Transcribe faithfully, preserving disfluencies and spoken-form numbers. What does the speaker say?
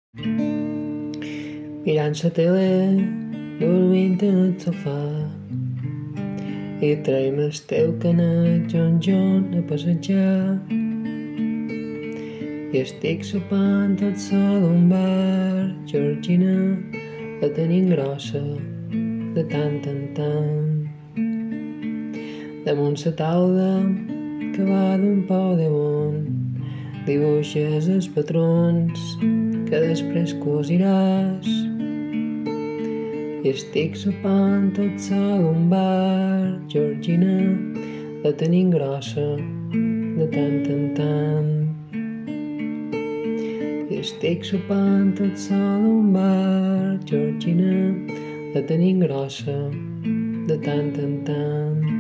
Mirant la tele, dormint en el sofà, i traiem el teu canet John John a passejar. I estic sopant tot sol a un bar, Georgina la tenim grossa de tant en tant. Damunt la taula que va d'un pou de món, dibuixes els patrons que després cosiràs. I estic sopant tot sol a un bar, Georgina la tenim grossa de tant en tant. I estic sopant tot sol a un bar, Georgina la tenim grossa de tant en tant.